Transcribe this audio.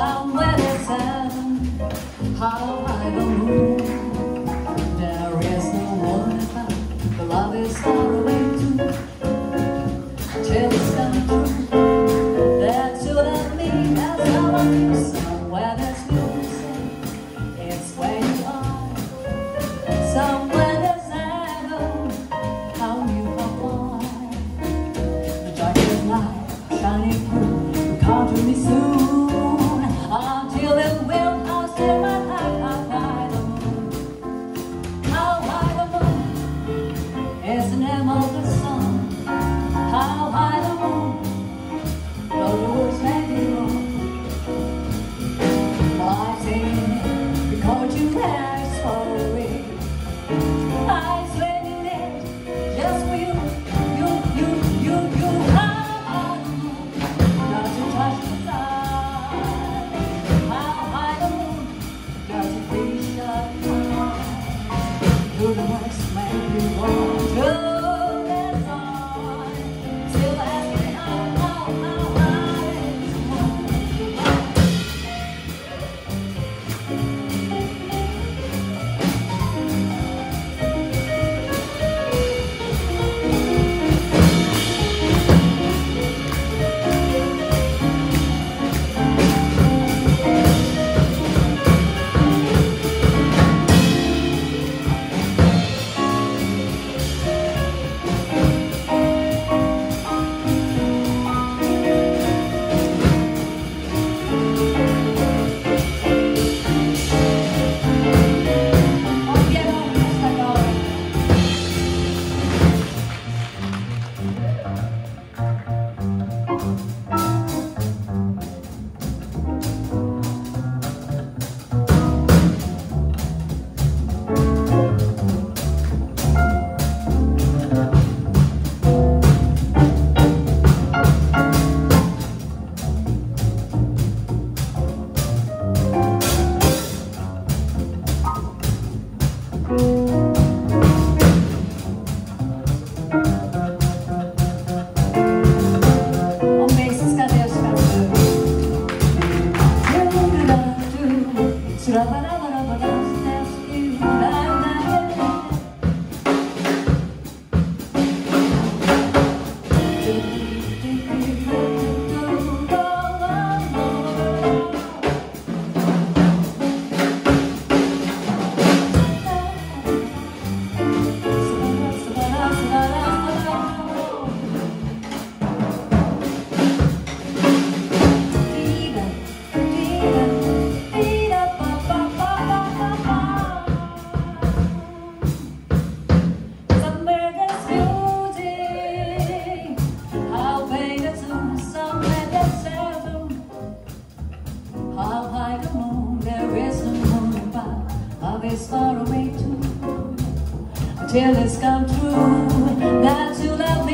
somewhere there's heaven. How high the moon, there is no one about. The love is far away too, till it's come true. That you love me, that's how I feel. Somewhere there's music, it's where you are. Somewhere there's heaven, how you are born. The darkest light shining through, come to me soon. Until it will, I'll stay my life. How high the moon is the name of the sun. How high the moon, no words may be wrong. I'm singing it because you asked for it. I'm singing it just for you. How high the moon, does it touch the sky? How high the moon, does it reach the sky? Do the words make you want to dance on? Still asking how high is the moon? Is far away too, till it's come true that you love me.